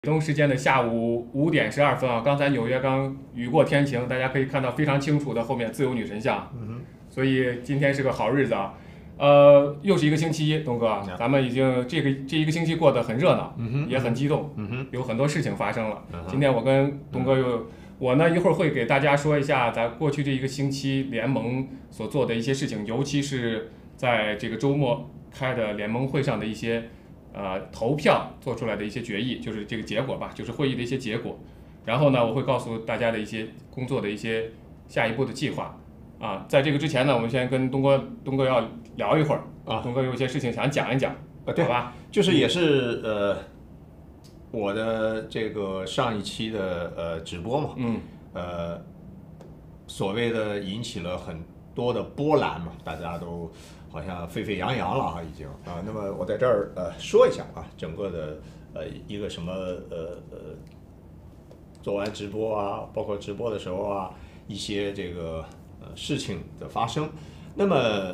北东时间的下午5点12分啊，刚才纽约刚雨过天晴，大家可以看到非常清楚的后面自由女神像，所以今天是个好日子啊。又是一个星期一，东哥，咱们已经这一个星期过得很热闹，也很激动，有很多事情发生了。今天我跟东哥我呢一会儿会给大家说一下咱过去这一个星期联盟所做的一些事情，尤其是在这个周末开的联盟会上的一些投票做出来的一些决议，就是这个结果吧，就是会议的一些结果。然后呢，我会告诉大家的一些工作的一些下一步的计划。在这个之前呢，我们先跟东哥要聊一会儿啊，东哥有一些事情想讲一讲， 对好吧？ 就是也是我的这个上一期的直播嘛，所谓的引起了很多的波澜嘛，大家都好像沸沸扬扬了啊，已经啊。那么我在这儿说一下啊，整个的一个什么做完直播啊，包括直播的时候啊，一些这个事情的发生，那么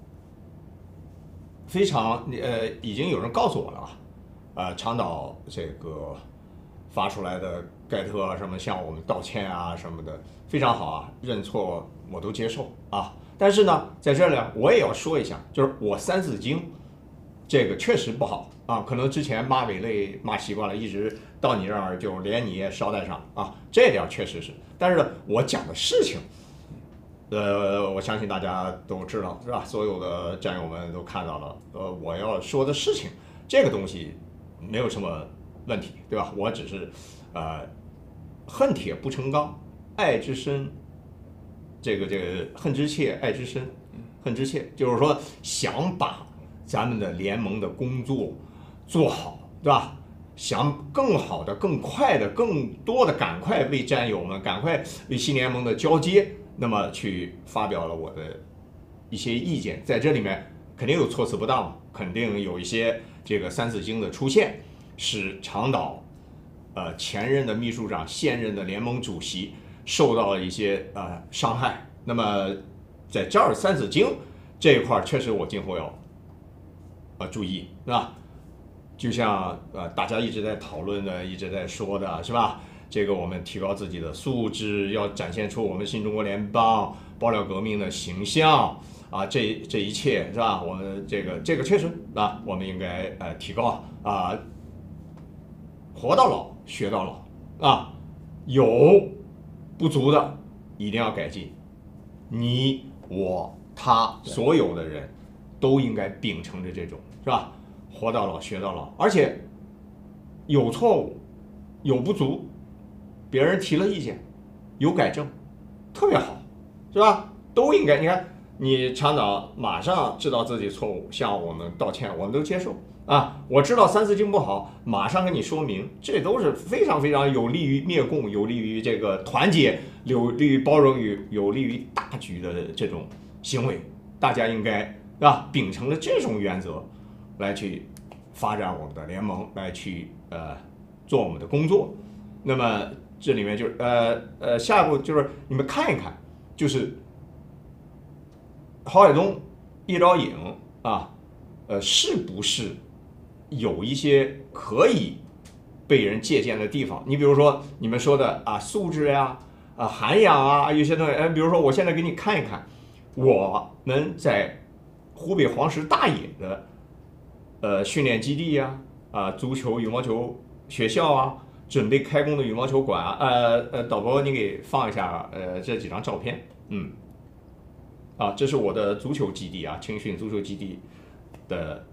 非常已经有人告诉我了啊，长岛这个发出来的盖特啊什么向我们道歉啊什么的，非常好啊，认错我都接受啊。但是呢，在这里我也要说一下，就是我三字经这个确实不好啊，可能之前骂伪类骂习惯了，一直到你这儿就连你也捎带上啊，这点确实是。但是呢，我讲的事情，我相信大家都知道是吧？所有的战友们都看到了，我要说的事情，这个东西没有什么问题，对吧？我只是恨铁不成钢，爱之深。这个恨之切，爱之深，恨之切，就是说想把咱们的联盟的工作做好，对吧？想更好的、更快的、更多的，赶快为战友们，赶快为新联盟的交接，那么去发表了我的一些意见，在这里面肯定有措辞不当，肯定有一些这个三字经的出现，使长岛前任的秘书长、现任的联盟主席受到了一些伤害。那么在这儿三字经这一块确实我今后要注意，是吧？就像大家一直在讨论的，一直在说的是吧？这个我们提高自己的素质，要展现出我们新中国联邦爆料革命的形象啊，这一切是吧？我们这个确实啊，我们应该提高啊，活到老学到老啊，有不足的一定要改进，你我他所有的人都应该秉承着这种是吧？活到老学到老，而且有错误有不足，别人提了意见有改正，特别好，是吧？都应该，你看你长岛马上知道自己错误，向我们道歉，我们都接受啊。我知道三字经不好，马上跟你说明，这都是非常非常有利于灭共，有利于这个团结，有利于包容，有利于大局的这种行为，大家应该啊秉承着这种原则来去发展我们的联盟，来去做我们的工作。那么这里面就是下一步就是你们看一看，就是郝海东、叶兆颖啊，是不是有一些可以被人借鉴的地方？你比如说你们说的素质呀、涵养啊，有些东西，比如说我现在给你看一看，我们在湖北黄石大冶的训练基地呀、足球、羽毛球学校啊，准备开工的羽毛球馆啊，导播你给放一下这几张照片，这是我的足球基地啊，青训足球基地的，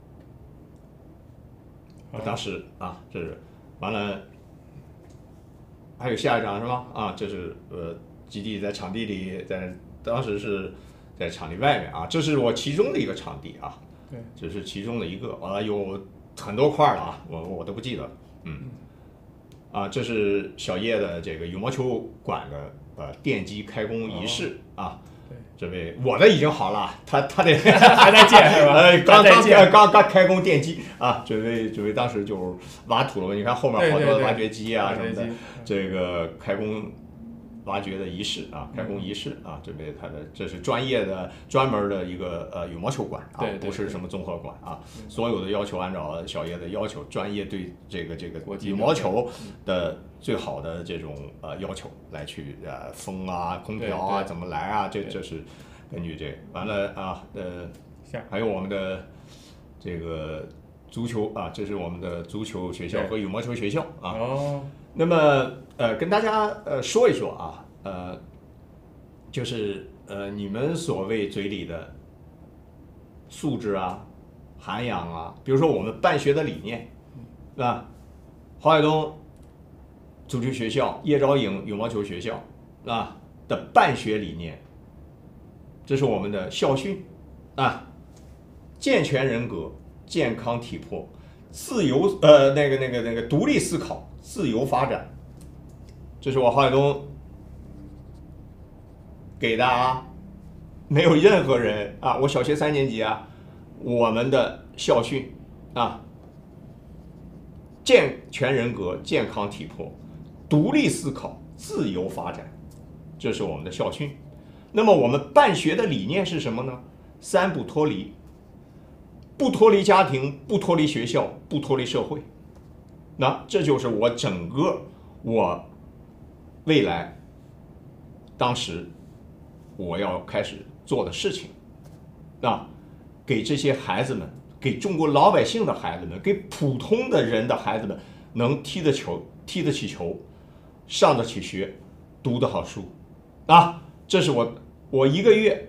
当时这是完了，还有下一张是吧？这是基地在场地里，当时是在场地外面啊，这是我其中的一个场地啊， 对， 这是其中的一个有很多块了啊，我都不记得，这是小叶的这个羽毛球馆的奠基开工仪式啊。这位我的已经好了，他得还在建是吧？刚开工奠基啊，这位当时就挖土了，你看后面好多挖掘机啊什么的，这个开工挖掘的仪式啊，开工仪式啊，准备它的这是专业的专门的一个羽毛球馆啊，不是什么综合馆啊，所有的要求按照小叶的要求，专业对这个羽毛球的最好的这种要求来去风啊、空调啊怎么来啊，这是根据这个完了啊还有我们的这个足球啊，这是我们的足球学校和羽毛球学校啊。 哦。 那么跟大家说一说啊，就是你们所谓嘴里的素质啊、涵养啊，比如说我们办学的理念，是吧？郝海东足球学校、叶昭颖羽毛球学校啊的办学理念，这是我们的校训啊，健全人格、健康体魄、自由那个独立思考、自由发展，这是我郝海东给的啊，没有任何人啊，我小学3年级啊，我们的校训啊，健全人格、健康体魄、独立思考、自由发展，这是我们的校训。那么我们办学的理念是什么呢？3不脱离，不脱离家庭，不脱离学校，不脱离社会。那这就是我整个我未来当时我要开始做的事情啊，给这些孩子们，给中国老百姓的孩子们，给普通的人的孩子们，能踢得起球，上得起学，读得好书啊，这是我1个月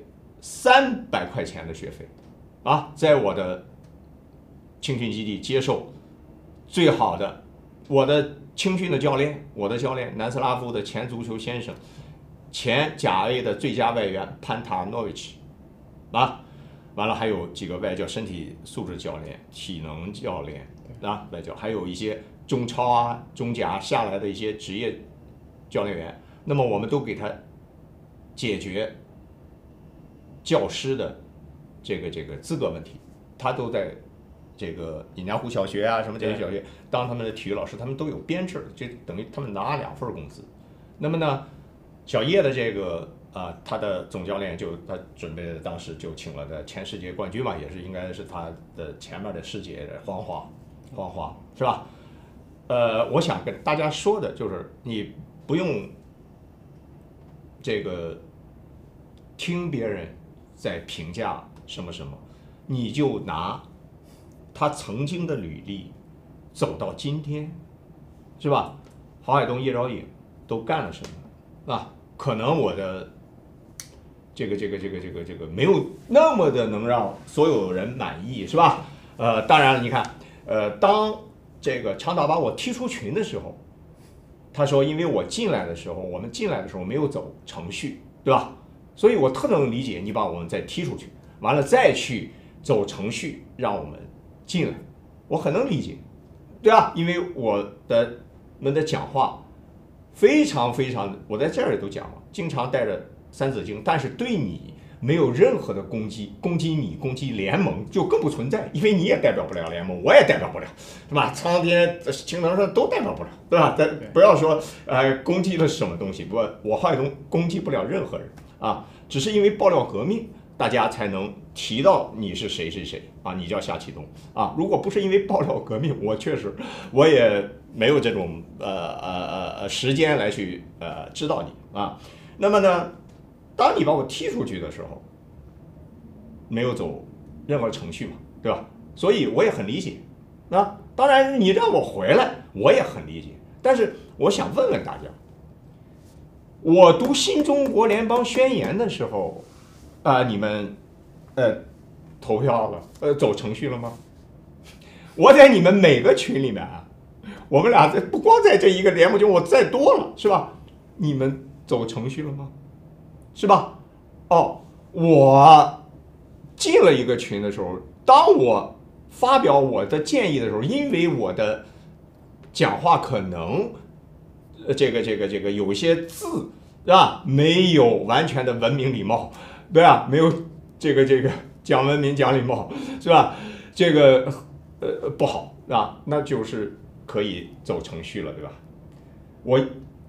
300块钱的学费啊，在我的青训基地接受最好的我的青训的教练，我的教练南斯拉夫的前足球先生，前甲 A 的最佳外援潘塔诺维奇啊，完了还有几个外教，身体素质教练、体能教练啊，外教，还有一些中超啊、中甲下来的一些职业教练员，那么我们都给他解决教师的这个资格问题，他都在这个尹家湖小学啊，什么这些小学当他们的体育老师，他们都有编制，这等于他们拿2份工资。那么呢，小叶的这个他的总教练他准备的当时就请了的前世界冠军嘛，也是应该是他的前面的世界黄花是吧？我想跟大家说的就是你不用这个听别人在评价什么，你就拿他曾经的履历走到今天，是吧？郝海东、叶昭颖都干了什么啊？可能我的这个没有那么的能让所有人满意，是吧？当然你看，当这个长岛把我踢出群的时候，他说因为我们进来的时候没有走程序，对吧？所以我特能理解你把我们再踢出去，完了再去走程序让我们进来，我很能理解，对啊，因为我们的讲话非常的，我在这儿也都讲了，经常带着三字经，但是对你没有任何的攻击你、攻击联盟就更不存在，因为你也代表不了联盟，我也代表不了，是吧？苍天、青藤上都代表不了，对吧？不要说攻击的是什么东西，我郝海东攻击不了任何人啊，只是因为爆料革命，大家才能提到你是谁啊，你叫夏启东啊。如果不是因为爆料革命，我也没有这种时间来去知道你啊。那么呢，当你把我踢出去的时候，没有走任何程序嘛，对吧？所以我也很理解啊。当然你让我回来，我也很理解。但是我想问问大家，我读新中国联邦宣言的时候你们投票了，走程序了吗？我在你们每个群里面我们俩不光在这一个联盟群，我再多了，是吧？你们走程序了吗？是吧？我进了一个群的时候，当我发表我的建议的时候，因为我的讲话可能这个有些字是吧，没有完全的文明礼貌，对吧？没有这个讲文明讲礼貌，是吧？这个不好啊，那就是可以走程序了，对吧？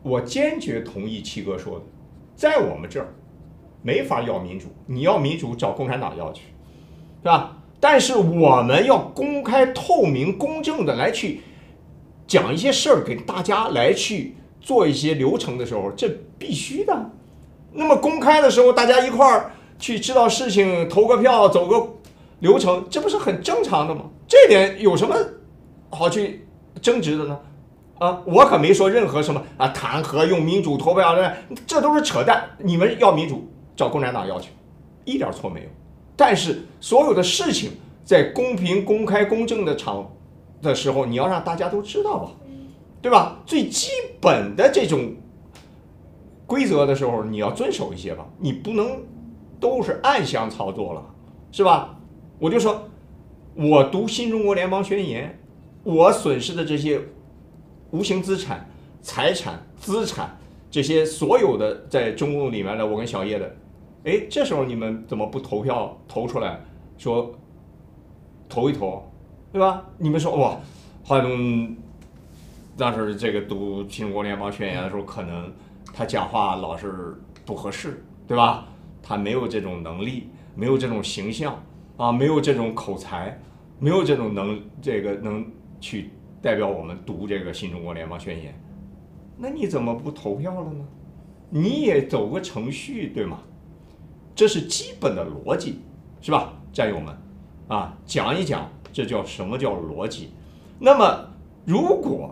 我坚决同意七哥说的，在我们这儿没法要民主，你要民主找共产党要去，是吧？但是我们要公开、透明、公正的来去讲一些事儿给大家来去做一些流程的时候，这必须的。那么公开的时候，大家一块儿去知道事情，投个票，走个流程，这不是很正常的吗？这点有什么好去争执的呢？啊，我可没说任何什么啊弹劾用民主投票的，这都是扯淡。你们要民主找共产党要去，一点错没有。但是所有的事情在公平、公开、公正的场的时候，你要让大家都知道吧，对吧？最基本的这种规则的时候，你要遵守一些吧，你不能都是暗箱操作了，是吧？我就说，我读新中国联邦宣言，我损失的这些无形资产、财产、资产，这些所有的在中共里面的，我跟小叶的，哎，这时候你们怎么不投票投出来，说投一投，对吧？你们说哇，华东当时这个读新中国联邦宣言的时候，可能他讲话老是不合适，对吧？他没有这种能力，没有这种形象啊，没有这种口才，没有这种能去代表我们读这个新中国联邦宣言，那你怎么不投票了呢？你也走个程序，对吗？这是基本的逻辑，是吧，战友们啊？讲一讲这叫什么叫逻辑。那么如果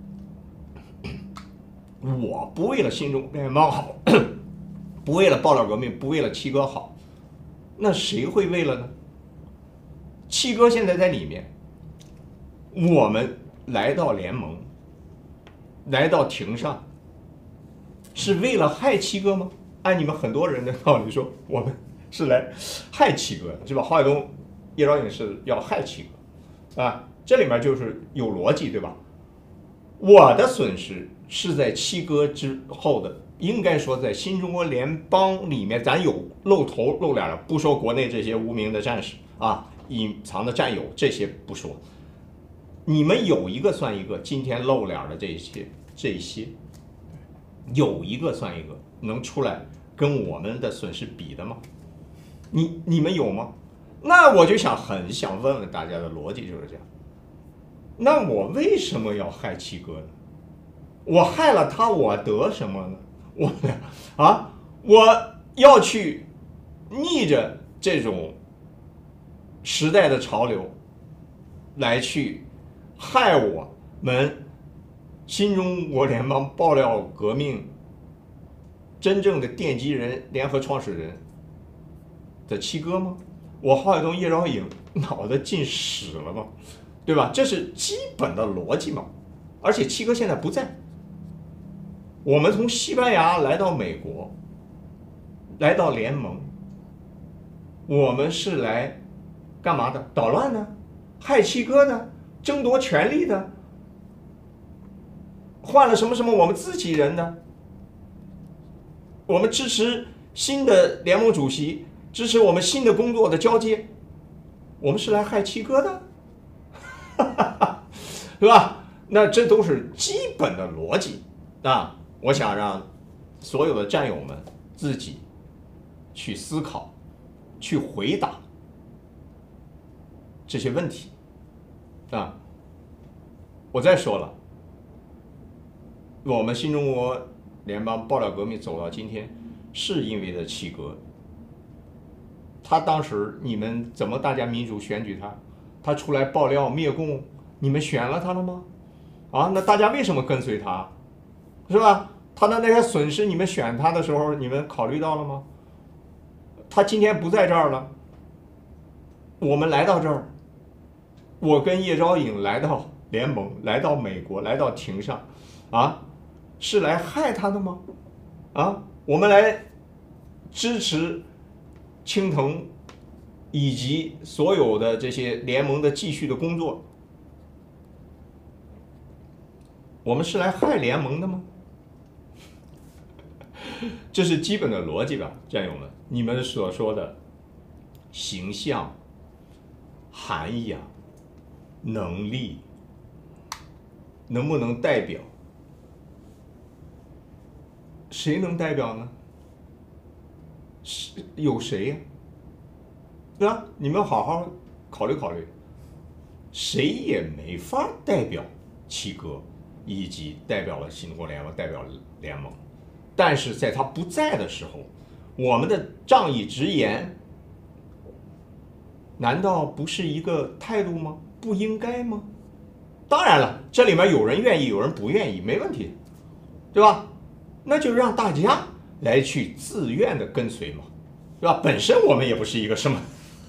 我不为了新中国联邦好，不为了爆料革命，不为了七哥好，那谁会为了呢？七哥现在在里面，我们来到联盟，来到庭上，是为了害七哥吗？按你们很多人的道理说，我们是来害七哥的，是吧？华海东、叶兆颖是要害七哥，啊，这里面就是有逻辑，对吧？我的损失是在七哥之后的，应该说在新中国联邦里面，咱有露头露脸了，不说国内这些无名的战士啊，隐藏的战友这些不说，你们有一个算一个，今天露脸的这些，有一个算一个，能出来跟我们的损失比的吗？你们有吗？那我就很想问问大家的逻辑就是这样。那我为什么要害七哥呢？我害了他，我得什么呢？我要去逆着这种时代的潮流来去害我们新中国联邦爆料革命真正的奠基人、联合创始人的七哥吗？我郝海东、叶兆颖脑袋进屎了吗？对吧？这是基本的逻辑嘛。而且七哥现在不在，我们从西班牙来到美国，来到联盟，我们是来干嘛的？捣乱的，害七哥的，争夺权力的，换了什么我们自己人的，我们支持新的联盟主席，支持我们新的工作的交接，我们是来害七哥的，是吧？那这都是基本的逻辑啊！我想让所有的战友们自己去思考，去回答这些问题啊！我再说了，我们新中国联邦爆料革命走到今天，是因为的七哥。他当时你们怎么大家民主选举他？他出来爆料灭共，你们选了他了吗？啊，那大家为什么跟随他？是吧？他的那些损失，你们选他的时候，你们考虑到了吗？他今天不在这儿了，我们来到这儿，我跟叶兆颖来到联盟，来到美国，来到庭上，啊，是来害他的吗？啊，我们来支持青藤以及所有的这些联盟的继续的工作，我们是来害联盟的吗？这是基本的逻辑吧，战友们，你们所说的形象、涵养、能力，能不能代表谁能代表呢？有谁呀？对吧？你们好好考虑考虑，谁也没法代表七哥，以及代表了新中国联盟，代表了联盟。但是在他不在的时候，我们的仗义直言，难道不是一个态度吗？不应该吗？当然了，这里面有人愿意，有人不愿意，没问题，对吧？那就让大家来去自愿的跟随嘛，对吧？本身我们也不是一个什么，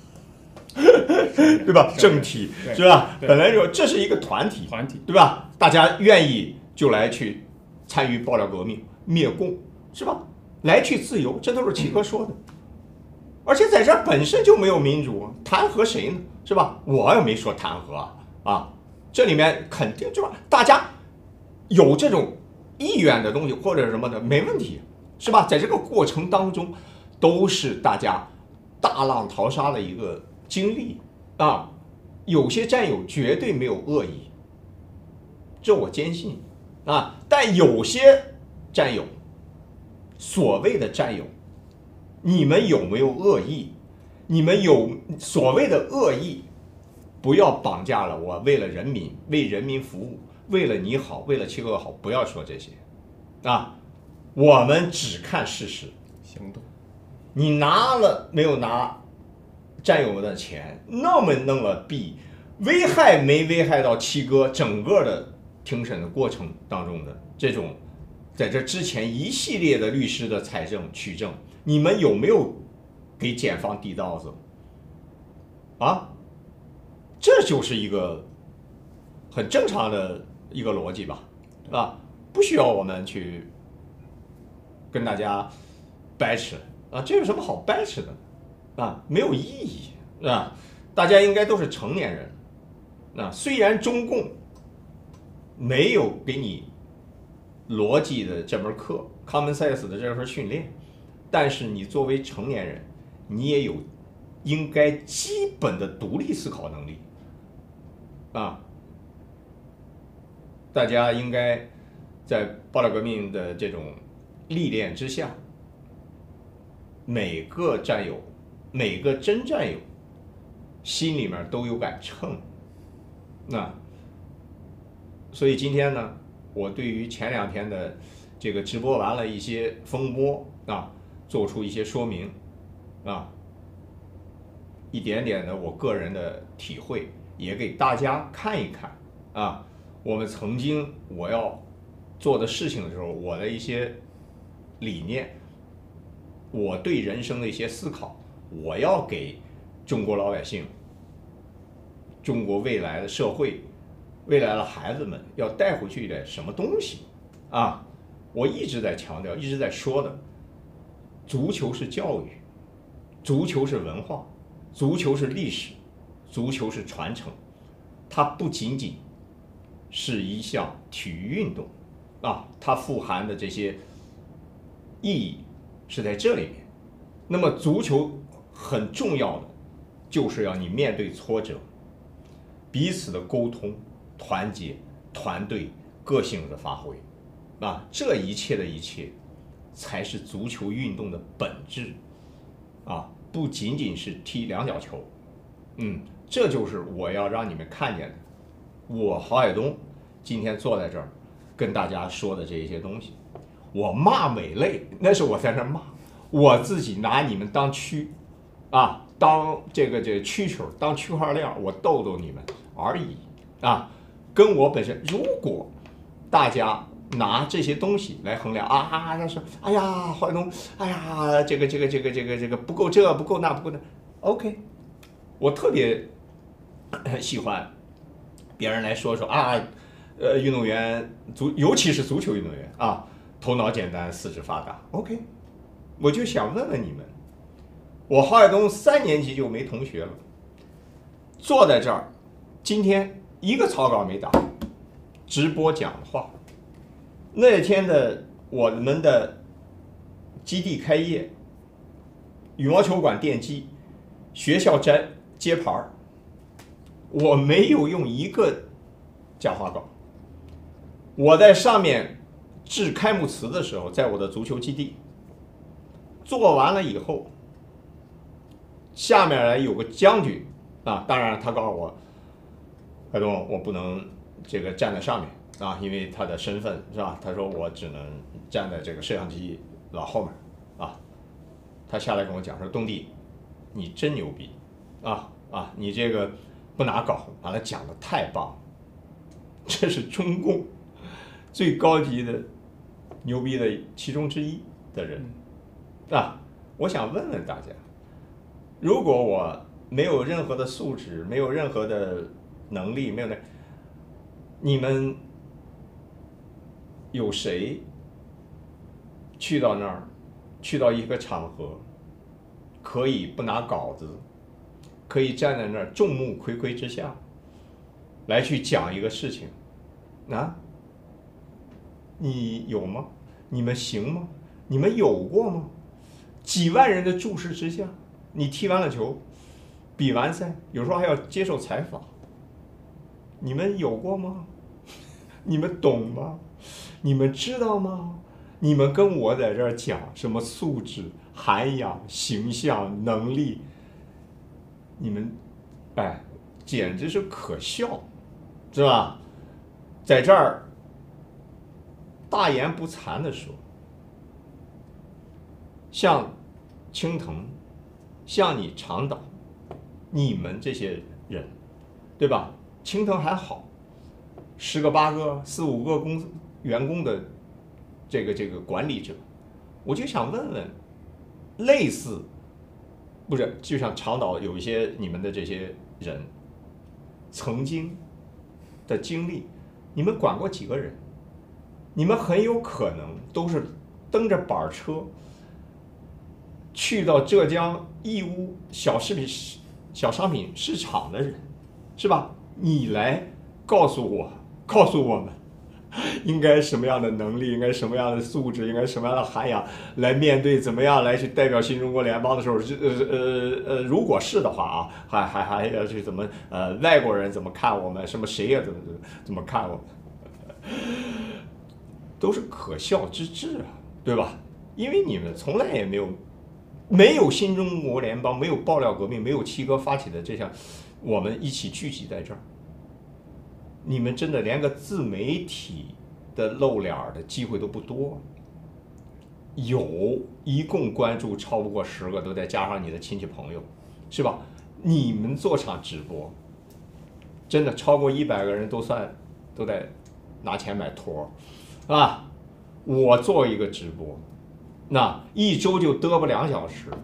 对吧？政体是吧？本来就这是一个团体，对吧？大家愿意就来去参与爆料革命、灭共，是吧？来去自由，这都是七哥说的。而且在这儿本身就没有民主，弹劾谁呢？是吧？我也没说弹劾啊，这里面肯定就是大家有这种意愿的东西或者什么的，没问题，是吧？在这个过程当中，都是大家大浪淘沙的一个经历啊。有些战友绝对没有恶意，这我坚信啊。但有些战友，所谓的战友，你们有没有恶意？你们有所谓的恶意，不要绑架了我，为了人民，为人民服务，为了你好，为了七哥好，不要说这些啊。我们只看事实， 行动。 你拿了没有拿战友们的钱，那么弄了币，危害没危害到七哥整个的庭审的过程当中的这种，在这之前一系列的律师的采证取证，你们有没有给检方递刀子啊？这就是一个很正常的一个逻辑吧，啊，不需要我们去跟大家掰扯啊，这有什么好掰扯的啊？没有意义啊！大家应该都是成年人啊，虽然中共没有给你逻辑的这门课 ，common sense 的这份训练，但是你作为成年人，你也有应该基本的独立思考能力啊！大家应该在爆料革命的这种历练之下，每个战友，每个真战友，心里面都有杆秤。那所以今天呢，我对于前2天的这个直播完了一些风波啊，做出一些说明啊，一点点的我个人的体会，也给大家看一看啊，我们曾经我要做的事情的时候，我的一些理念，我对人生的一些思考，我要给中国老百姓、中国未来的社会、未来的孩子们要带回去一点什么东西啊？我一直在强调，一直在说的，足球是教育，足球是文化，足球是历史，足球是传承，它不仅仅是一项体育运动啊，它富含的这些意义是在这里面。那么足球很重要的就是要你面对挫折，彼此的沟通、团结、团队、个性的发挥啊，这一切的一切才是足球运动的本质啊，不仅仅是踢2脚球。这就是我要让你们看见的。我郝海东今天坐在这儿跟大家说的这些东西，我骂美类那是我在那骂，我自己拿你们当当这个蛐蛐，当区块链，我逗逗你们而已啊。跟我本身，如果大家拿这些东西来衡量啊，那是哎呀郝海东，哎呀这个不够这不够那不够那 ，OK， 我特别喜欢别人来说啊，运动员尤其是足球运动员啊，头脑简单，四肢发达。OK， 我就想问问你们，我郝海东3年级就没同学了，坐在这儿，今天一个草稿没打，直播讲话。那天的我们的基地开业，羽毛球馆奠基，学校揭牌，我没有用一个讲话稿，我在上面致开幕词的时候，在我的足球基地做完了以后，下面来有个将军啊，当然他告诉我，海东，我不能这个站在上面啊，因为他的身份是吧？他说我只能站在这个摄像机老后面啊。他下来跟我讲说，东弟，你真牛逼啊！你这个不拿稿，完了讲的太棒了，这是中共最高级的牛逼的其中之一的人啊！我想问问大家，如果我没有任何的素质，没有任何的能力，没有你们有谁去到那儿，去到一个场合，可以不拿稿子，可以站在那儿众目睽睽之下来去讲一个事情啊？你有吗？你们行吗？你们有过吗？几万人的注视之下，你踢完了球，比完赛，有时候还要接受采访，你们有过吗？你们懂吗？你们知道吗？你们跟我在这儿讲什么素质、涵养、形象、能力，你们，简直是可笑，是吧？在这儿大言不惭地说，像青藤，像你长岛，你们这些人，对吧？青藤还好，10个8个4、5个员工的这个管理者，我就想问问，类似不是就像长岛有一些你们的这些人曾经的经历，你们管过几个人？你们很有可能都是蹬着板车去到浙江义乌小商品市场的人，是吧？你来告诉我们应该什么样的能力，应该什么样的素质，应该什么样的涵养来面对，怎么样来去代表新中国联邦的时候，如果是的话啊，还要去怎么外国人怎么看我们，什么谁也怎么看我们，都是可笑之至啊，对吧？因为你们从来也没有新中国联邦，没有爆料革命，没有七哥发起的这项，我们一起聚集在这儿。你们真的连个自媒体的露脸的机会都不多，一共关注超不过10个，都再加上你的亲戚朋友，是吧？你们做场直播，真的超过100个人都在拿钱买托啊！我做一个直播，那1周就嘚啵2小时，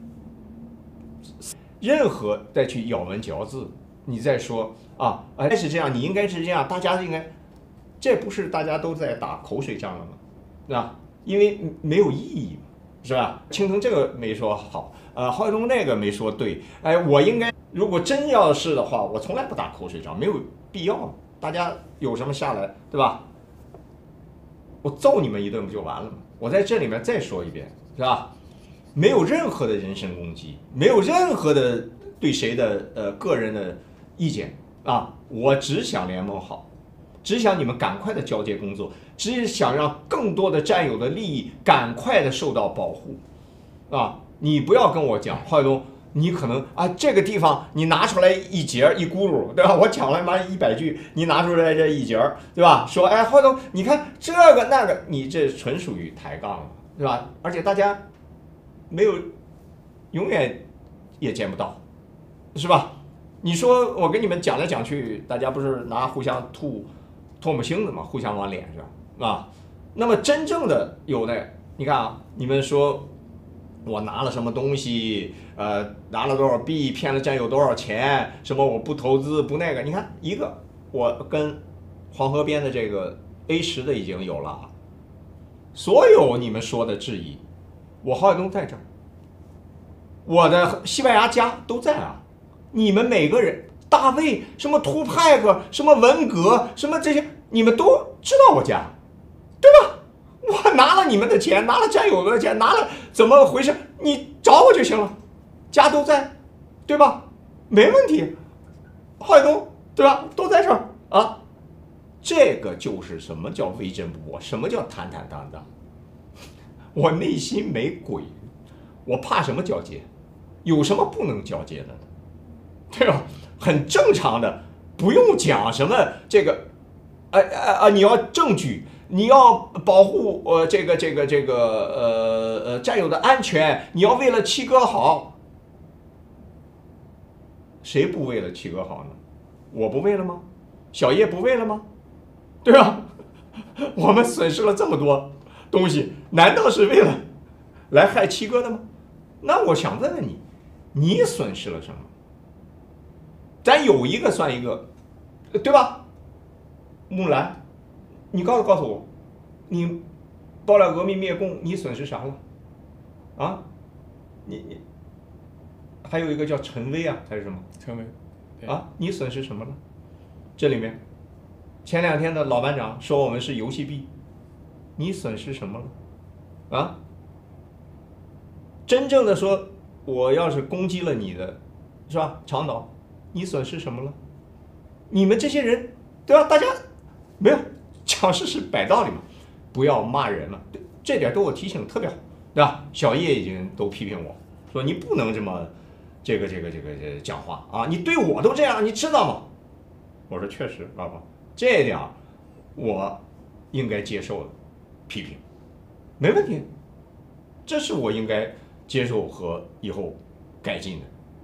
任何再去咬文嚼字，你再说是这样，你应该是这样，大家应该，这不是大家都在打口水仗了吗？那因为没有意义，是吧？青藤这个没说好，郝伟东那个没说对，我应该如果真要是的话，我从来不打口水仗，没有必要，大家有什么下来，对吧？我揍你们一顿不就完了吗？我在这里面再说一遍，是吧？没有任何的人身攻击，没有任何的对谁的个人的意见啊！我只想联盟好，只想你们赶快的交接工作，只想让更多的战友的利益赶快的受到保护啊！你不要跟我讲，郝伟东，你可能这个地方你拿出来一节一轱辘，对吧？我讲了100句，你拿出来这一节，对吧？说郝伟东，你看这个那个，你这纯属于抬杠了，对吧？而且大家没有，永远也见不到，是吧？你说我跟你们讲来讲去，大家不是拿互相吐唾沫星子嘛，互相往脸上啊。那么真正的有的，你看啊，你们说我拿了什么东西，拿了多少币，骗了战友多少钱，什么我不投资不那个，你看一个，我跟黄河边的这个 A10的已经有了，所有你们说的质疑，我郝伟东在这儿，我的西班牙家都在啊。你们每个人，大卫，什么图派克，什么文革，什么这些，你们都知道我家，对吧？我拿了你们的钱，拿了战友的钱，拿了怎么回事？你找我就行了，家都在，对吧？没问题，郝伟东，对吧？都在这儿啊。 这个就是什么叫为真不破，什么叫坦坦荡荡。我内心没鬼，我怕什么交接？有什么不能交接的呢？对吧？很正常的，不用讲什么这个，你要证据，你要保护战友的安全，你要为了七哥好，谁不为了七哥好呢？我不为了吗？小叶不为了吗？对吧？我们损失了这么多东西，难道是为了来害七哥的吗？那我想问问你，你损失了什么？咱有一个算一个，对吧？木兰，你告诉我，你爆料革命灭共，你损失啥了？啊？你还有一个叫陈薇啊，还是什么？ 陈薇啊，你损失什么了？这里面，前2天的老班长说我们是游戏币，你损失什么了？啊？真正的说，我要是攻击了你的，是吧？长岛，你损失什么了？你们这些人，对吧？大家没有讲事实摆道理嘛，不要骂人了。这点对我提醒特别好，对吧？小叶已经都批评我说你不能这么这个讲话啊，你对我都这样，你知道吗？我说确实，老婆，这点我应该接受的批评，没问题，这是我应该接受和以后改进的，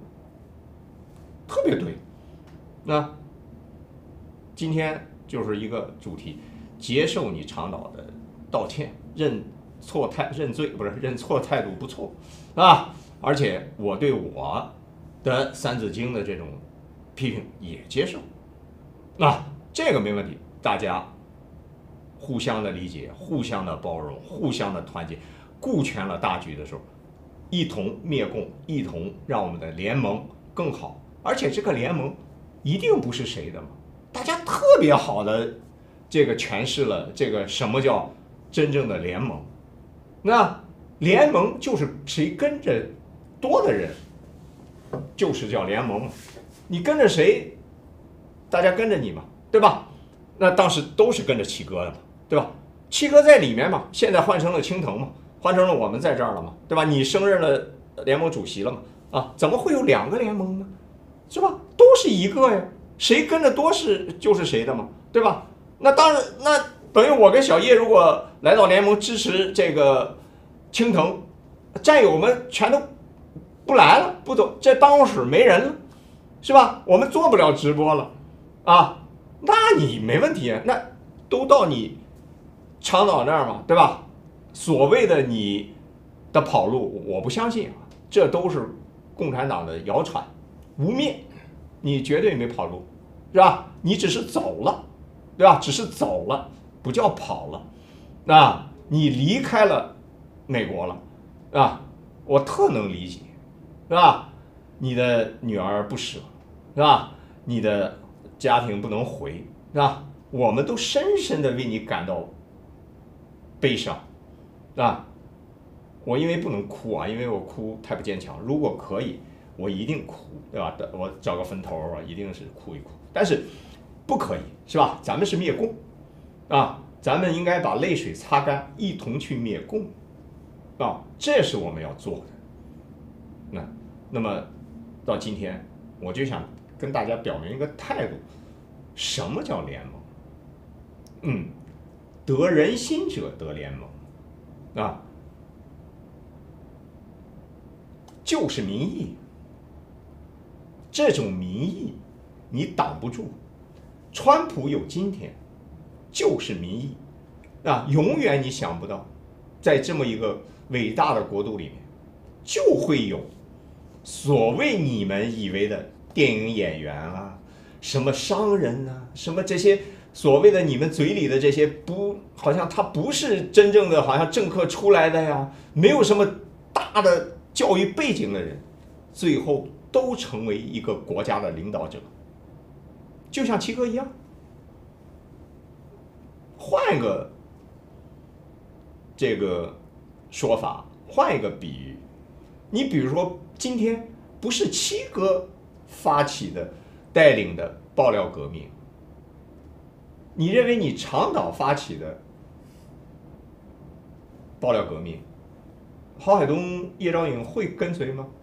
特别对。那今天就是一个主题，接受你长岛的道歉，认错态度不错啊，而且我对我的三字经的这种批评也接受。这个没问题，大家互相的理解，互相的包容，互相的团结，顾全了大局的时候，一同灭共，一同让我们的联盟更好。而且这个联盟一定不是谁的嘛，大家特别好的这个诠释了这个什么叫真正的联盟。那联盟就是谁跟着多的人，就是叫联盟嘛。你跟着谁，大家跟着你嘛，对吧？那当时都是跟着七哥的嘛，对吧？七哥在里面嘛，现在换成了青藤嘛，换成了我们在这儿了嘛，对吧？你升任了联盟主席了嘛，怎么会有2个联盟呢？是吧？都是一个呀，谁跟着多就是谁的嘛，对吧？那当然，那等于我跟小叶如果来到联盟支持这个青藤，战友们全都不来了，不走，这办公室没人了，是吧？我们做不了直播了啊。那你没问题，那都到你长岛那儿嘛，对吧？所谓的你的跑路，我不相信啊，这都是共产党的谣传污蔑，你绝对没跑路，是吧？你只是走了，对吧？只是走了，不叫跑了，你离开了美国了，我特能理解，是吧？你的女儿不舍，是吧？你的家庭不能回，是吧？我们都深深的为你感到悲伤，我因为不能哭啊，因为我哭太不坚强。如果可以，我一定哭，对吧？我找个坟头啊，一定是哭一哭。但是不可以，是吧？咱们是灭共咱们应该把泪水擦干，一同去灭共这是我们要做的。那么到今天，我就想跟大家表明一个态度：什么叫联盟？得人心者得联盟就是民意。这种民意你挡不住。川普有今天，就是民意永远你想不到，在这么一个伟大的国度里面，就会有所谓你们以为的电影演员什么商人什么这些所谓的你们嘴里的这些好像他不是真正的好像政客出来的呀，没有什么大的教育背景的人，最后都成为一个国家的领导者，就像七哥一样。换一个这个说法，换一个比喻，你比如说今天不是七哥发起的带领的爆料革命， 你认为你长岛发起的爆料革命，郝海东、叶兆颖会跟随吗？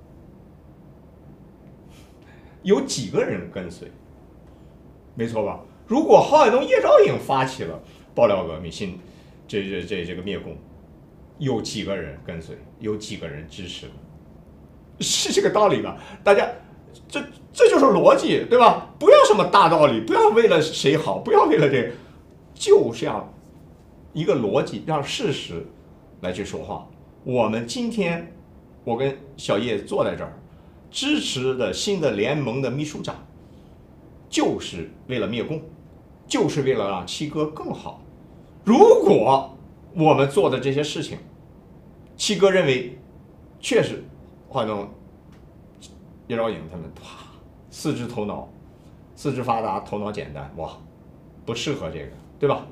有几个人跟随？没错吧？如果郝海东、叶兆颖发起了爆料革命，这个灭共，有几个人跟随？有几个人支持？是这个道理吧？大家，这就是逻辑，对吧？不要什么大道理，不要为了谁好，不要为了这个，就像一个逻辑，让事实来去说话。我们今天，我跟小叶坐在这儿，支持的新的联盟的秘书长，就是为了灭共，就是为了让七哥更好。如果我们做的这些事情，七哥认为确实郝海东、叶兆颖他们四肢发达，头脑简单，哇，不适合这个，对吧？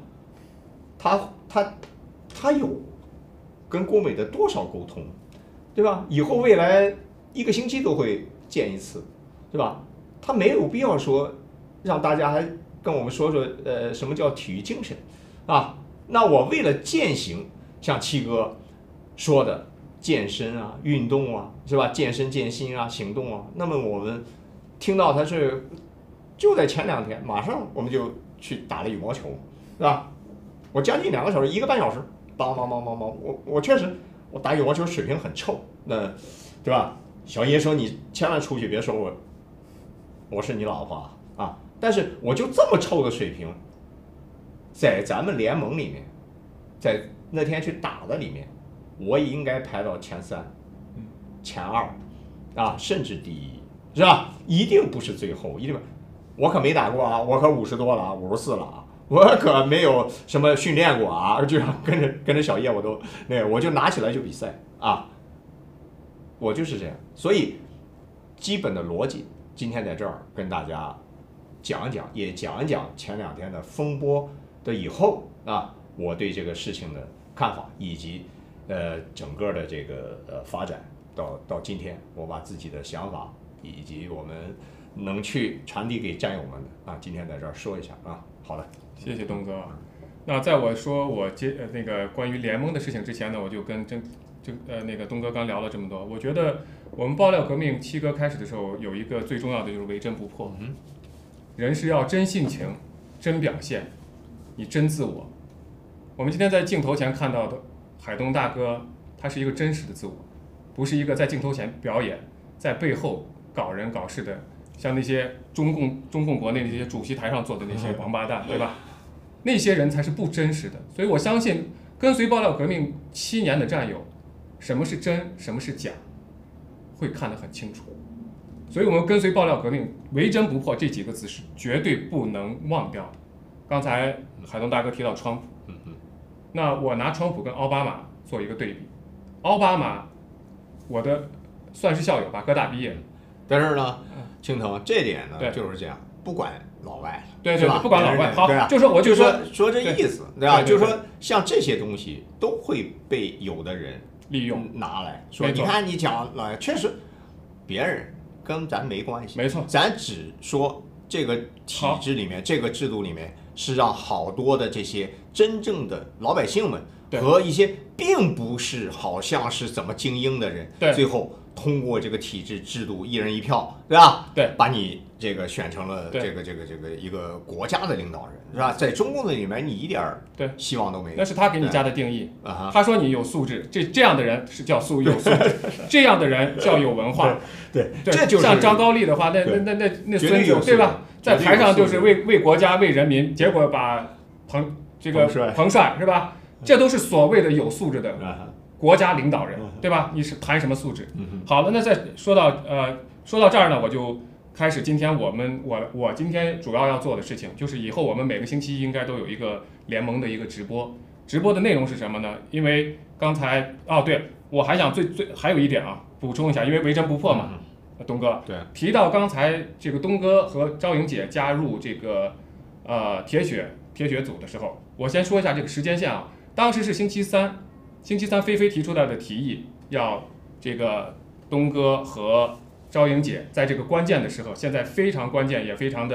他有跟郭美的多少沟通，对吧？以后未来1个星期都会见一次，对吧？他没有必要说让大家还跟我们说什么叫体育精神啊？那我为了践行像七哥说的健身啊、运动啊，是吧？健身健心啊、行动啊，那么我们听到他是就在前2天，马上我们就去打了羽毛球，是吧？我将近2个小时，1个半小时，梆梆梆梆梆，我确实我打羽毛球水平很臭，那对吧？小叶说你千万出去别说我是你老婆啊，但是我就这么臭的水平，在咱们联盟里面，在那天去打的里面，我也应该排到前3、前2啊，甚至第1，是吧？一定不是最后，一定。我可没打过啊，我可50多了啊，54了啊，我可没有什么训练过啊，就像跟着小叶我就拿起来就比赛啊，我就是这样。所以基本的逻辑，今天在这儿跟大家讲一讲，也讲一讲前2天的风波的以后啊，我对这个事情的看法，以及整个的这个发展到今天，我把自己的想法以及我们能去传递给战友们的啊，今天在这儿说一下啊。好的， 谢谢东哥。那在我说我那个关于联盟的事情之前呢，我就跟那个东哥刚聊了这么多。我觉得我们爆料革命七哥开始的时候，有一个最重要的就是唯真不破。人是要真性情、真表现，你真自我。我们今天在镜头前看到的海东大哥，他是一个真实的自我，不是一个在镜头前表演，在背后搞人搞事的，像那些中共国内那些主席台上坐的那些王八蛋，对吧？那些人才是不真实的。所以我相信跟随爆料革命7年的战友，什么是真，什么是假，会看得很清楚。所以我们跟随爆料革命，唯真不破这几个字是绝对不能忘掉的。刚才海东大哥提到川普，那我拿川普跟奥巴马做一个对比。奥巴马，我的算是校友吧，哥大毕业的。 但是呢，青藤这点呢就是这样，不管老外， 对是吧？ 不管老外，好， 对啊， 就说我就说这意思，对吧？就是说像这些东西都会被有的人利用拿来说，你看你讲老外，确实别人跟咱没关系， 没错， 咱只说这个体制里面，这个制度里面是让好多的这些真正的老百姓们和一些并不是好像是怎么精英的人，最后通过这个体制制度1人1票，对吧？ 对， 把你这个选成了这个一个国家的领导人，是吧？在中共的里面，你一点希望都没有。 那是他给你加的定义。他说你有素质，这样的人是叫有素质，这样的人叫有文化。 对，这就是像张高丽的话，那孙子对吧？在台上就是为国家为人民，结果把彭帅是吧？这都是所谓的有素质的国家领导人，对吧？你是谈什么素质？好了，那再说到这儿呢，我就开始今天我今天主要要做的事情，就是以后我们每个星期应该都有一个联盟的一个直播。直播的内容是什么呢？因为刚才对，我还想还有一点啊，补充一下，因为唯真不破嘛，东哥提到刚才这个东哥和赵莹姐加入这个铁血组的时候，我先说一下这个时间线啊。当时是星期三菲菲提出来的提议，要这个东哥和赵莹姐在这个关键的时候，现在非常关键也非常的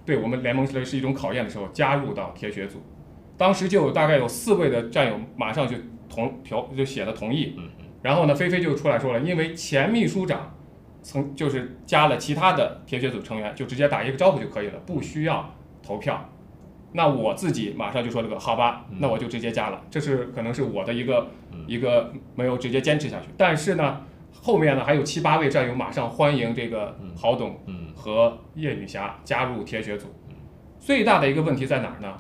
对我们联盟是一种考验的时候，加入到铁血组。当时就大概有4位的战友马上就写了同意，然后呢，菲菲就出来说了，因为前秘书长就是加了其他的铁血组成员，就直接打一个招呼就可以了，不需要投票。那我自己马上就说了个好吧，那我就直接加了，这是可能是我的一个没有直接坚持下去。但是呢，后面呢还有7、8位战友马上欢迎这个郝董和叶女侠加入铁血组。最大的一个问题在哪儿呢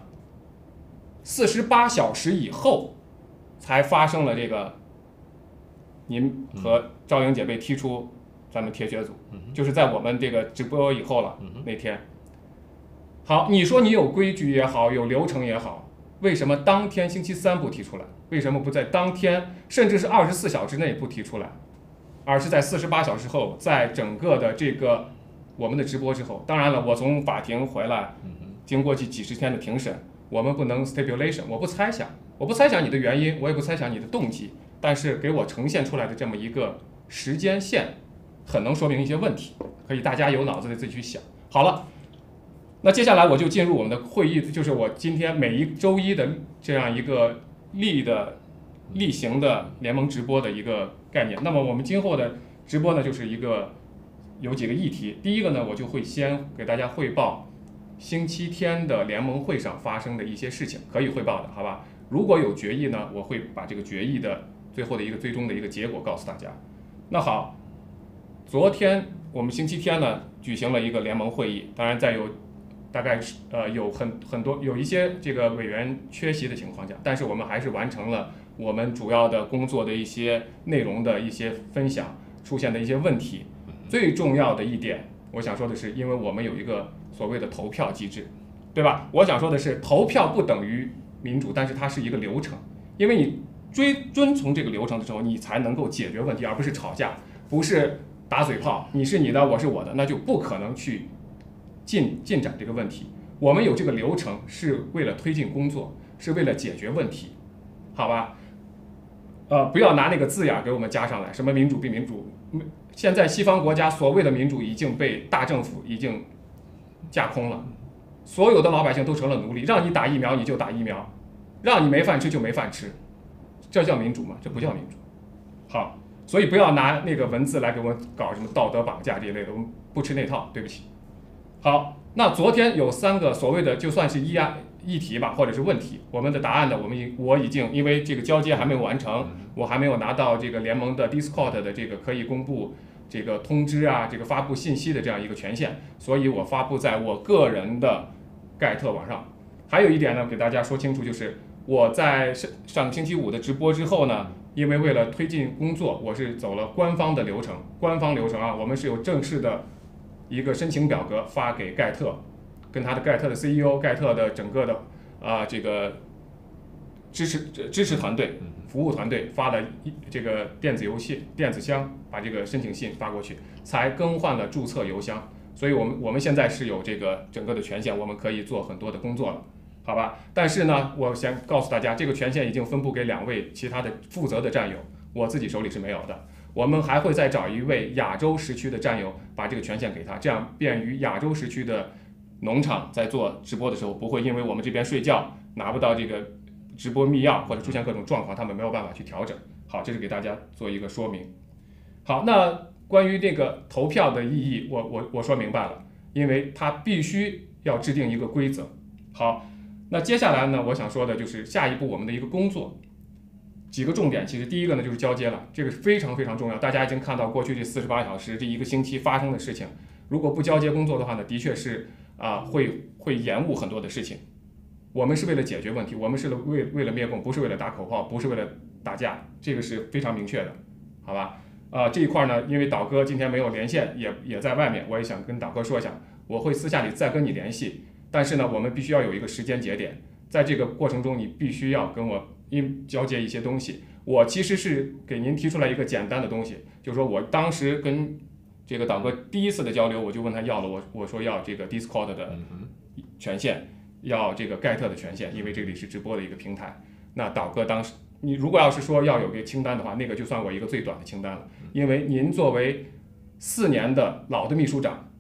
？48小时以后才发生了这个您和赵英姐被踢出咱们铁血组，就是在我们这个直播以后了那天。好，你说你有规矩也好，有流程也好，为什么当天星期3不提出来？为什么不在当天，甚至是24小时内不提出来，而是在48小时后，在整个的这个我们的直播之后？当然了，我从法庭回来，经过几十天的庭审，我们不能 stipulation， 我不猜想你的原因，我也不猜想你的动机，但是给我呈现出来的这么一个时间线，很能说明一些问题，可以大家有脑子的自己去想。好了。那接下来我就进入我们的会议，就是我今天每一周一的这样一个例行的联盟直播的一个概念。那么我们今后的直播呢，就是有几个议题。第一个呢，我就会先给大家汇报星期天的联盟会上发生的一些事情，可以汇报的，好吧？如果有决议呢，我会把这个决议的最后的一个最终的一个结果告诉大家。那好，昨天我们星期天呢举行了一个联盟会议，当然大概有很多有一些这个委员缺席的情况下，但是我们还是完成了我们主要的工作的一些内容的一些分享，出现的一些问题。最重要的一点，我想说的是，因为我们有一个所谓的投票机制，对吧？我想说的是，投票不等于民主，但是它是一个流程，因为你遵从这个流程的时候，你才能够解决问题，而不是吵架，不是打嘴炮，你是你的，我是我的，那就不可能去进展这个问题。我们有这个流程是为了推进工作，是为了解决问题，好吧？不要拿那个字眼给我们加上来，什么民主不民主。现在西方国家所谓的民主已经被大政府已经架空了，所有的老百姓都成了奴隶，让你打疫苗你就打疫苗，让你没饭吃就没饭吃，这叫民主吗？这不叫民主。好，所以不要拿那个文字来给我搞什么道德绑架这一类的，我们不吃那套，对不起。好，那昨天有3个所谓的就算是议题吧，或者是问题，我们的答案呢，我已经因为这个交接还没有完成，我还没有拿到这个联盟的 Discord 的这个可以公布这个通知啊，这个发布信息的这样一个权限，所以我发布在我个人的盖特网上。还有一点呢，给大家说清楚，就是我在上个星期5的直播之后呢，因为为了推进工作，我是走了官方的流程，啊，我们是有正式的一个申请表格发给盖特，跟他的盖特的 CEO、盖特的整个的这个支持团队、服务团队发了这个电子箱，把这个申请信发过去，才更换了注册邮箱。所以我们现在是有这个整个的权限，我们可以做很多的工作了，好吧？但是呢，我先告诉大家，这个权限已经分布给2位其他的负责的战友，我自己手里是没有的。我们还会再找一位亚洲时区的战友，把这个权限给他，这样便于亚洲时区的农场在做直播的时候，不会因为我们这边睡觉拿不到这个直播密钥，或者出现各种状况，他们没有办法去调整。好，这是给大家做一个说明。好，那关于这个投票的意义，我说明白了，因为它必须要制定一个规则。好，那接下来呢，我想说的就是下一步我们的一个工作。几个重点，其实第一个呢就是交接了，这个非常非常重要。大家已经看到过去这48小时这1个星期发生的事情，如果不交接工作的话呢，的确是会延误很多的事情。我们是为了解决问题，我们是为了灭共，不是为了打口炮，不是为了打架，这个是非常明确的，好吧？这一块呢，因为导哥今天没有连线，也在外面，我也想跟导哥说一下，我会私下里再跟你联系。但是呢，我们必须要有一个时间节点，在这个过程中，你必须要跟我交接一些东西。我其实是给您提出来一个简单的东西，就是说我当时跟这个导哥第一次的交流，我就问他要了，我说要这个 Discord 的权限，要这个盖特的权限，因为这里是直播的一个平台。那导哥当时，你如果要是说要有个清单的话，那个就算我一个最短的清单了，因为您作为4年的老的秘书长，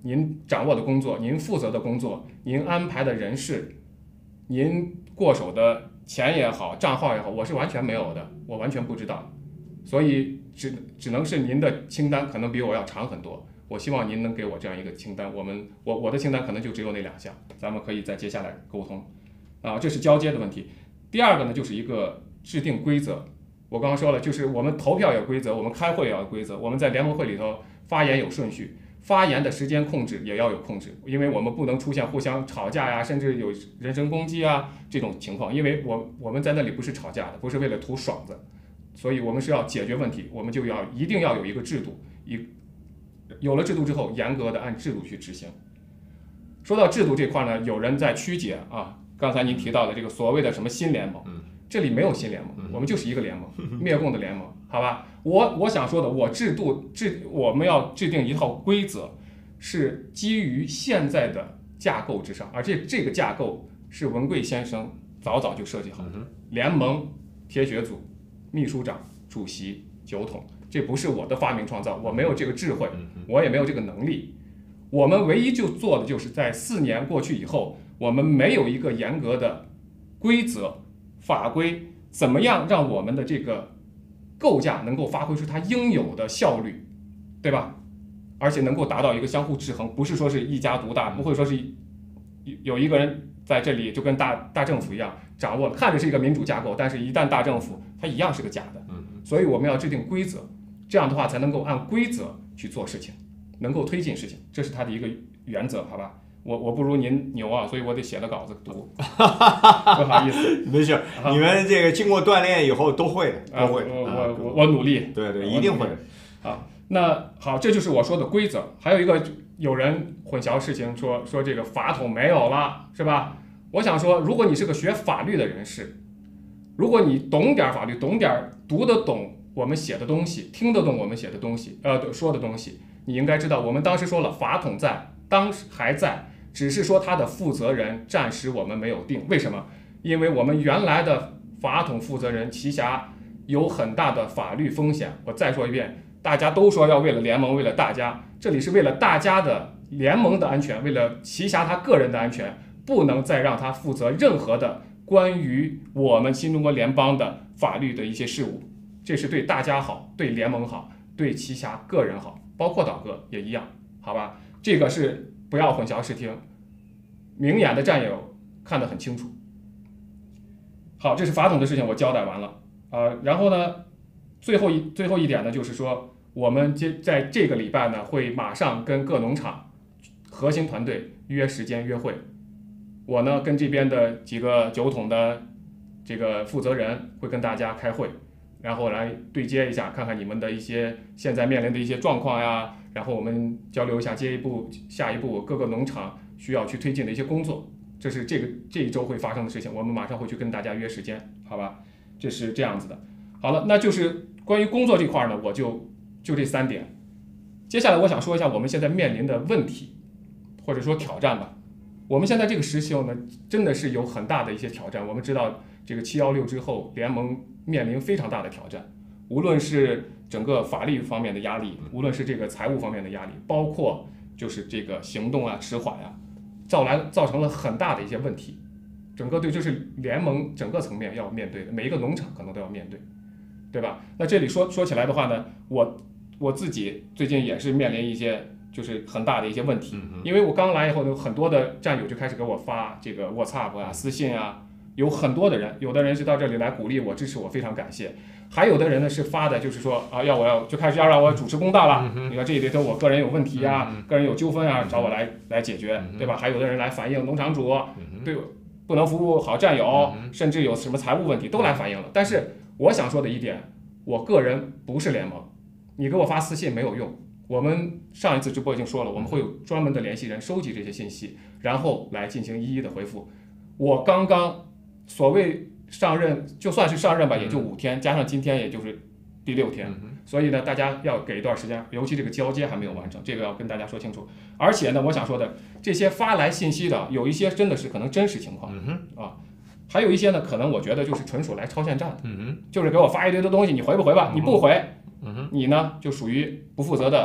您掌握的工作、您负责的工作、您安排的人事、您过手的钱也好、账号也好，我是完全没有的，我完全不知道，所以只能是您的清单可能比我要长很多。我希望您能给我这样一个清单，我的清单可能就只有那2项，咱们可以再接下来沟通。这是交接的问题。第二个呢，就是一个制定规则。我刚刚说了，就是我们投票有规则，我们开会也要有规则，我们在联盟会里头发言有顺序，发言的时间控制也要有控制，因为我们不能出现互相吵架呀，甚至有人身攻击啊这种情况，因为我们在那里不是吵架的，不是为了图爽子，所以我们是要解决问题，我们就一定要有一个制度，有了制度之后，严格的按制度去执行。说到制度这块呢，有人在曲解啊，刚才您提到的这个所谓的什么新联盟，这里没有新联盟，我们就是一个联盟，灭共的联盟，好吧？我想说的，我们要制定一套规则，是基于现在的架构之上，而这个架构是文贵先生早就设计好的，联盟、铁血组、秘书长、主席、酒桶。这不是我的发明创造，我没有这个智慧，我也没有这个能力。我们唯一就做的就是在4年过去以后，我们没有一个严格的规则法规，怎么样让我们的这个构架能够发挥出它应有的效率，对吧？而且能够达到一个相互制衡，不是说是一家独大，不会说是有一个人在这里就跟大政府一样掌握了，看着是一个民主架构，但是一旦大政府它一样是个假的。所以我们要制定规则，这样的话才能够按规则去做事情，能够推进事情，这是它的一个原则，好吧？我不如您牛啊，所以我得写了稿子读，不好意思。 没事，你们这个经过锻炼以后都会的，都会。 我努力， 对，一定会。 好，那好，这就是我说的规则。还有一个，有人混淆事情，说这个法统没有了，是吧？我想说，如果你是个学法律的人士，如果你懂点法律，读得懂我们写的东西，听得懂我们写的东西，说的东西，你应该知道，我们当时说了，法统在，当时还在，只是说他的负责人暂时我们没有定。为什么？因为我们原来的法统负责人旗下有很大的法律风险。我再说一遍，大家都说要为了联盟，为了大家，这里是为了大家的联盟的安全，为了旗下他个人的安全，不能再让他负责任何的关于我们新中国联邦的法律的一些事务。这是对大家好，对联盟好，对旗下个人好，包括岛哥也一样，好吧？这个是不要混淆视听，明眼的战友看得很清楚。好，这是法统的事情我交代完了，然后呢，最后一点呢，就是说我们在这个礼拜呢，会马上跟各农场核心团队约时间约会。我呢跟这边的几个酒桶的这个负责人会跟大家开会，然后来对接一下，看看你们的一些现在面临的一些状况呀，然后我们交流一下下一步各个农场需要去推进的一些工作。这是这一周会发生的事情，我们马上会去跟大家约时间，好吧？这是这样子的。好了，那就是关于工作这块呢，我就这3点。接下来我想说一下我们现在面临的问题，或者说挑战吧。我们现在这个时效呢，真的是有很大的一些挑战。我们知道这个716之后，联盟面临非常大的挑战，无论是整个法律方面的压力，无论是这个财务方面的压力，包括就是这个行动啊迟缓呀，造成了很大的一些问题。整个这是联盟整个层面要面对的，每一个农场可能都要面对，对吧？那这里说起来的话呢，我自己最近也是面临一些就是很大的一些问题，因为我刚来以后，有很多的战友就开始给我发这个 WhatsApp 啊、私信啊，有很多的人，有的人是到这里来鼓励我、支持我，非常感谢；还有的人呢是发的，就是说啊，就开始要让我主持公道了。你看这里头我个人有问题啊，个人有纠纷啊，找我来解决，对吧？还有的人来反映农场主对不能服务好战友，甚至有什么财务问题都来反映了。但是我想说的一点，我个人不是联盟，你给我发私信没有用。我们上一次直播已经说了，我们会有专门的联系人收集这些信息，然后来进行一一的回复。我刚刚所谓上任，就算是上任吧，也就5天，加上今天也就是第6天，所以呢，大家要给一段时间，尤其这个交接还没有完成，这个要跟大家说清楚。而且呢，我想说的，这些发来信息的，有一些真的是可能真实情况啊，还有一些呢，可能我觉得就是纯属来超限战的，就是给我发一堆的东西，你回不回吧？你不回，你呢就属于不负责的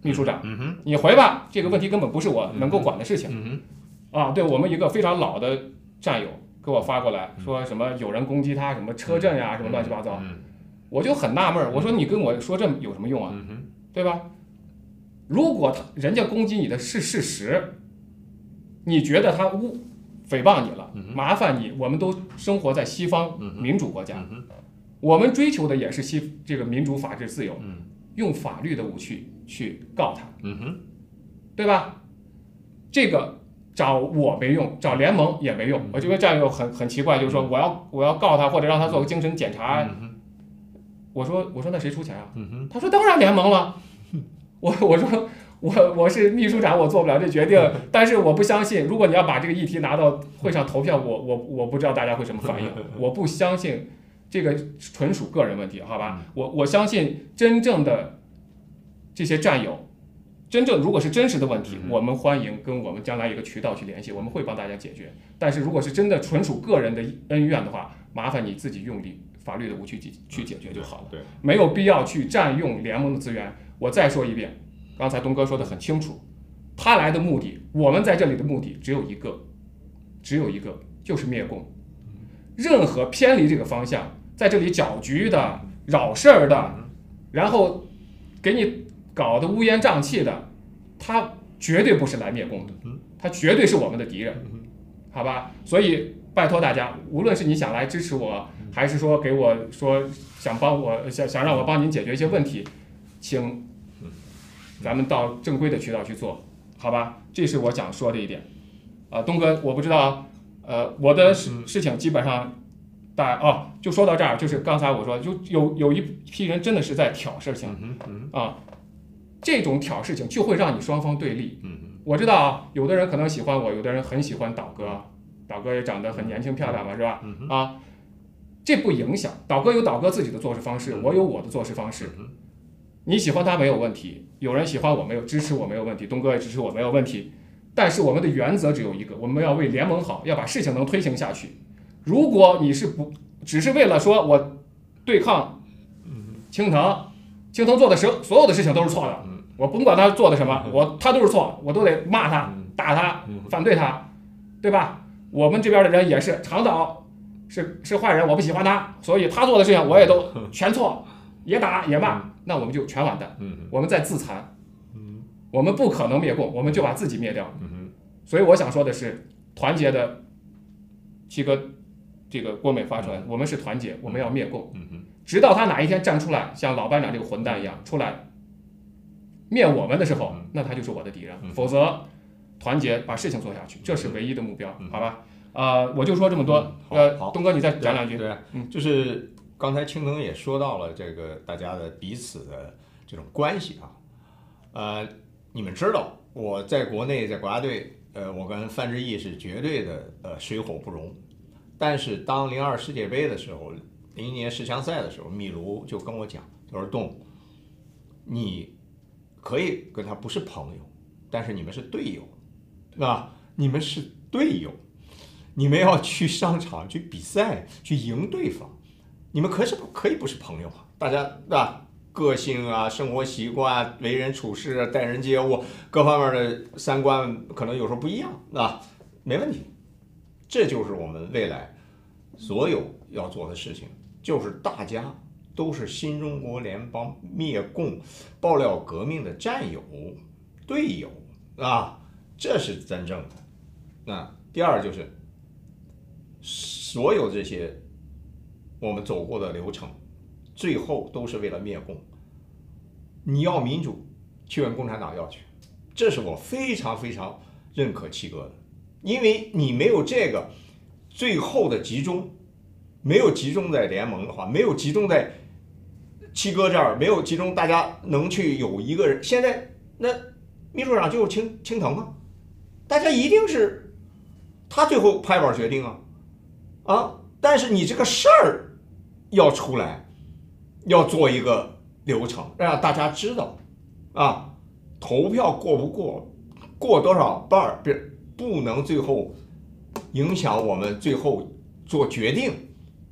秘书长，你回吧，这个问题根本不是我能够管的事情。啊，对我们一个非常老的战友给我发过来说什么有人攻击他，什么车震呀，什么乱七八糟，我就很纳闷，我说你跟我说这有什么用啊？对吧？如果人家攻击你的是事实，你觉得他诽谤你了，麻烦你，我们都生活在西方民主国家，我们追求的也是这个民主、法治、自由，用法律的武器去告他，对吧？这个找我没用，找联盟也没用。我觉得战友很奇怪，就是说我要告他，或者让他做个精神检查。我说那谁出钱啊？他说当然联盟了。我说我是秘书长，我做不了这决定，但是我不相信，如果你要把这个议题拿到会上投票，我不知道大家会什么反应。我不相信这个纯属个人问题，好吧？我相信真正的这些战友，如果是真实的问题，我们欢迎跟我们将来一个渠道去联系，我们会帮大家解决。但是如果是真的纯属个人的恩怨的话，麻烦你自己用法律的武器去解决就好了， 对， 没有必要去占用联盟的资源。我再说一遍，刚才东哥说的很清楚，他来的目的，我们在这里的目的只有一个，就是灭共。任何偏离这个方向，在这里搅局的、扰事儿的，然后给你搞得乌烟瘴气的，他绝对不是来灭共的，他绝对是我们的敌人，好吧？所以拜托大家，无论是你想来支持我，还是说给我说想让我帮您解决一些问题，请咱们到正规的渠道去做，好吧？这是我想说的一点。东哥，我不知道，我的事情基本上就说到这儿。就是刚才我说，就有一批人真的是在挑事情，这种挑事情就会让你双方对立。我知道啊，有的人可能喜欢我，有的人很喜欢岛哥，岛哥也长得很年轻漂亮嘛，是吧？这不影响，岛哥有岛哥自己的做事方式，我有我的做事方式。你喜欢他没有问题，有人喜欢我支持我没有问题，东哥也支持我没有问题。但是我们的原则只有一个，我们要为联盟好，要把事情能推行下去。如果你是只是为了说我对抗青藤做的所有的事情都是错的，我甭管他做的什么，他都是错，我都得骂他、打他、反对他，对吧？我们这边的人也是，长岛是坏人，我不喜欢他，所以他做的事情我也都全错，也打也骂，那我们就全完蛋。我们在自残，我们不可能灭共，我们就把自己灭掉。所以我想说的是，团结的七哥这个郭美发传，我们是团结，我们要灭共，直到他哪一天站出来，像老班长这个混蛋一样出来灭我们的时候，那他就是我的敌人。否则，团结把事情做下去，这是唯一的目标，好吧？我就说这么多。东哥你再讲两句。 对，就是刚才青藤也说到了这个大家的彼此的这种关系啊。你们知道我在国内在国家队，我跟范志毅是绝对的水火不容。但是当02世界杯的时候，01年10强赛的时候，米卢就跟我讲，他说东，你可以跟他不是朋友，但是你们是队友，对吧？你们是队友，你们要去上场去比赛去赢对方，你们可以不是朋友啊，大家对吧？个性啊、生活习惯、为人处事、待人接物各方面的三观可能有时候不一样，啊，没问题。这就是我们未来所有要做的事情，就是大家都是新中国联邦灭共、爆料革命的战友、队友啊，这是真正的。那第二就是所有这些我们走过的流程，最后都是为了灭共。你要民主，去问共产党要去，这是我非常非常认可七哥的，因为你没有这个最后的集中，没有集中在联盟的话，没有集中在七哥这儿，没有集中大家能去有一个人。现在那秘书长就是青藤啊，大家一定是他最后拍板决定啊，但是你这个事儿要出来，要做一个流程，让大家知道啊，投票过不过多少半，不能最后影响我们最后做决定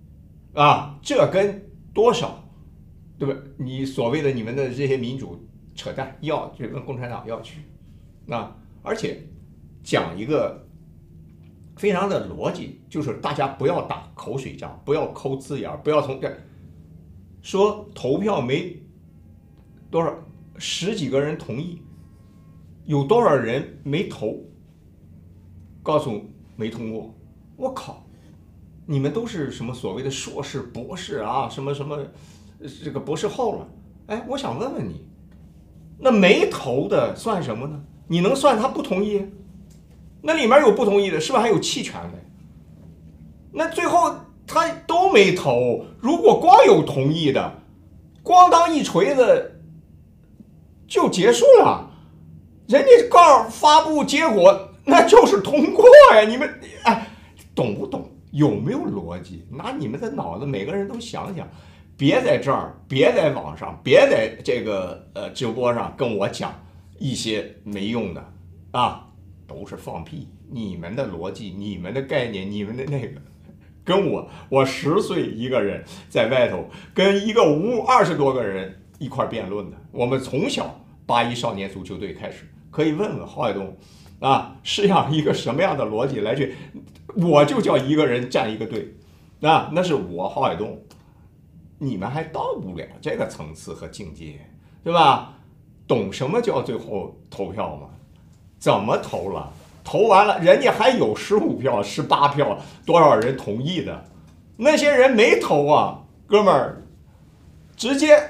啊，这跟多少，对吧？你所谓的你们的这些民主扯淡，要就跟共产党要去，而且讲一个非常的逻辑，就是大家不要打口水仗，不要抠字眼，不要从这说投票没多少十几个人同意，有多少人没投，告诉没通过，我靠！你们都是什么所谓的硕士、博士啊，什么什么，这个博士后了。哎，我想问问你，那没投的算什么呢？你能算他不同意？那里面有不同意的，是不是还有弃权的？那最后他都没投，如果光有同意的，咣当一锤子就结束了，人家告发布结果那就是通过呀！你们哎，懂不懂？有没有逻辑？拿你们的脑子，每个人都想想，别在这儿，别在网上，别在这个直播上跟我讲一些没用的啊，都是放屁！你们的逻辑、你们的概念、你们的那个，跟我10岁一个人在外头跟一个屋20多个人一块辩论的，我们从小81少年足球队开始，可以问问郝海东啊，是要一个什么样的逻辑来去？我就叫一个人站一个队，那是我郝海东，你们还到不了这个层次和境界，对吧？懂什么叫最后投票吗？怎么投了？投完了，人家还有15票、18票，多少人同意的？那些人没投啊，哥们儿，直接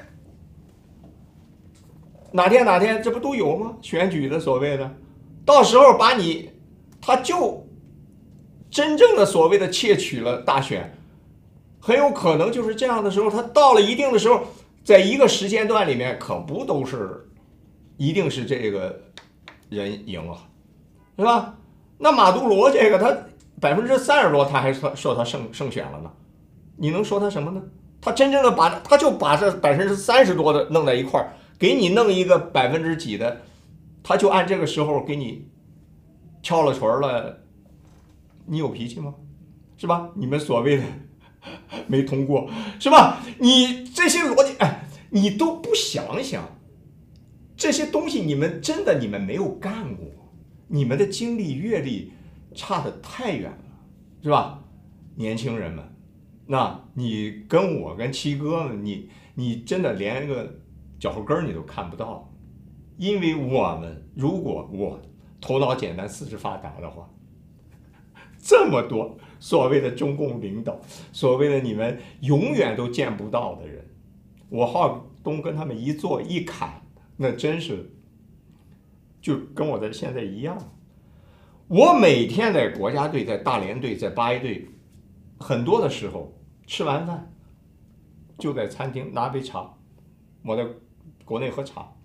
哪天这不都有吗？选举的所谓的，到时候把你，他就真正的所谓的窃取了大选，很有可能就是这样的时候，他到了一定的时候，在一个时间段里面，可不都是一定是这个人赢啊，是吧？那马杜罗这个他30%多，他还说他胜选了呢，你能说他什么呢？他真正的他就把这30%多的弄在一块儿，给你弄一个几的，他就按这个时候给你敲了锤了，你有脾气吗？是吧？你们所谓的没通过，是吧？你这些逻辑，哎，你都不想想，这些东西你们真的没有干过，你们的经历阅历差得太远了，是吧？年轻人们，那你跟我跟七哥们，你真的连个脚后跟你都看不到，因为如果我头脑简单四肢发达的话，这么多所谓的中共领导，所谓的你们永远都见不到的人，我郝东跟他们一坐一砍，那真是就跟我的现在一样。我每天在国家队、在大连队、在八一队，很多的时候吃完饭就在餐厅拿杯茶，我在国内喝茶，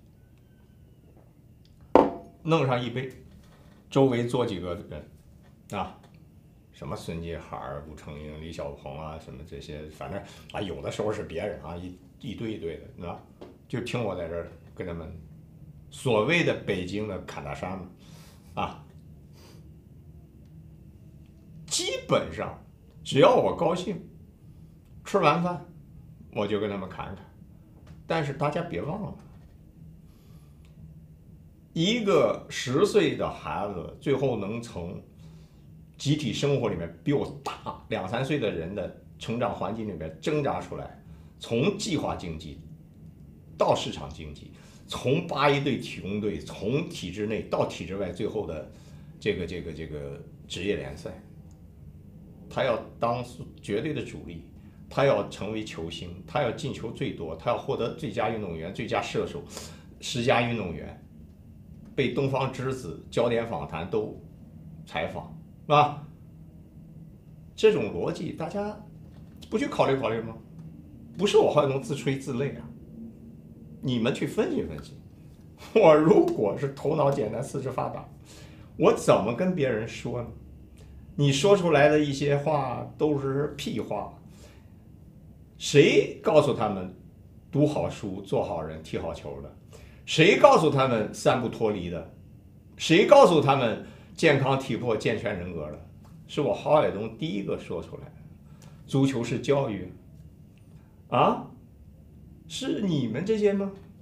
弄上一杯，周围坐几个人啊，什么孙继海、武成英、李小鹏啊，什么这些，反正啊，有的时候是别人啊，一堆一堆的，是吧？就听我在这儿跟他们所谓的北京的侃大山嘛，啊，基本上只要我高兴，吃完饭我就跟他们侃侃。但是大家别忘了，一个10岁的孩子最后能从集体生活里面比我大2、3岁的人的成长环境里面挣扎出来，从计划经济到市场经济，从81队体工队，从体制内到体制外，最后的这个职业联赛，他要当绝对的主力，他要成为球星，他要进球最多，他要获得最佳运动员、最佳射手、10佳运动员，被东方之子焦点访谈都采访，是吧？这种逻辑大家不去考虑考虑吗？不是我郝东自吹自擂啊，你们去分析分析。我如果是头脑简单、四肢发达，我怎么跟别人说呢？你说出来的一些话都是屁话。谁告诉他们读好书、做好人、踢好球的？谁告诉他们3不脱离的？谁告诉他们健康体魄、健全人格的？是我郝海东第一个说出来的。足球是教育啊，是你们这些吗？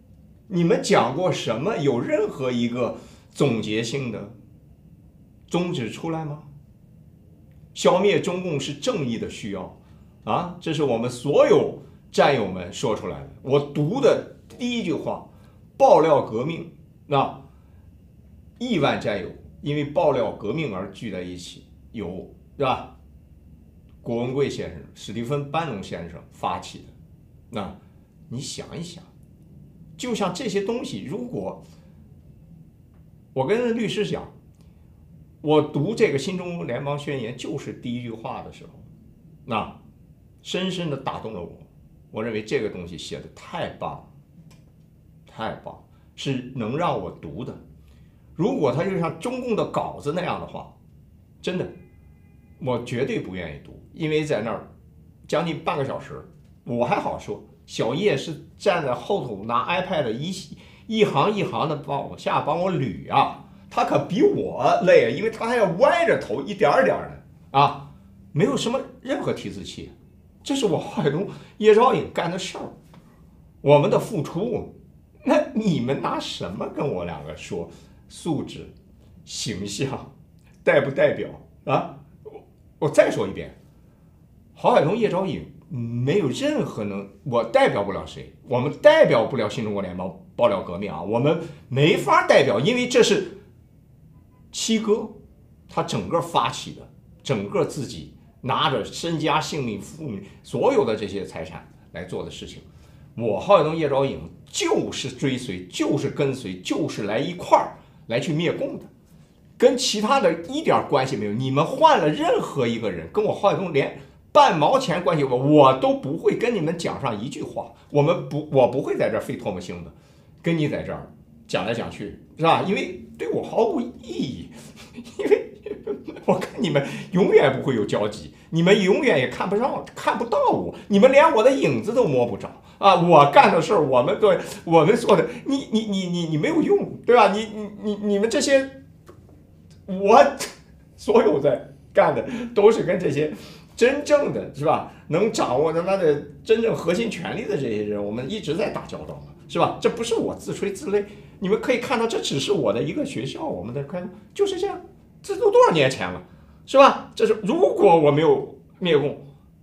你们讲过什么？有任何一个总结性的宗旨出来吗？消灭中共是正义的需要啊，这是我们所有战友们说出来的。我读的第一句话，爆料革命，那亿万战友因为爆料革命而聚在一起，有是吧？郭文贵先生、史蒂芬·班农先生发起的。那你想一想，就像这些东西，如果我跟律师讲，我读这个新中国联邦宣言就是第一句话的时候，那深深的打动了我。我认为这个东西写的太棒了，太棒，是能让我读的。如果它就像中共的稿子那样的话，真的，我绝对不愿意读，因为在那儿将近半个小时，我还好说，小叶是站在后头拿 iPad 一行一行的帮我捋啊。他可比我累，因为他还要歪着头一点点的啊，没有什么任何提字器，这是我郝海东、叶兆颖干的事儿，我们的付出。那你们拿什么跟我两个说素质、形象、代不代表啊？我再说一遍，郝海东、叶兆颖没有任何我代表不了谁，我们代表不了新中国联邦爆料革命啊，我们没法代表，因为这是七哥他整个发起的，整个自己拿着身家性命、父母所有的这些财产来做的事情。我郝海东、叶兆颖就是追随，就是跟随，就是来一块儿来去灭共的，跟其他的一点关系没有。你们换了任何一个人，跟我郝海东连半毛钱关系我都不会跟你们讲上一句话。我不会在这儿费唾沫星子，跟你在这儿讲来讲去，是吧？因为对我毫无意义，因为我跟你们永远不会有交集，你们永远也看不到我，你们连我的影子都摸不着啊！我干的事儿，我们做的，你没有用，对吧？你们这些，我所有在干的都是跟这些真正的是吧，能掌握他妈的真正核心权力的这些人，我们一直在打交道嘛，是吧？这不是我自吹自擂。你们可以看到，这只是我的一个学校，我们的开就是这样，这都多少年前了，是吧？这是如果我没有灭共，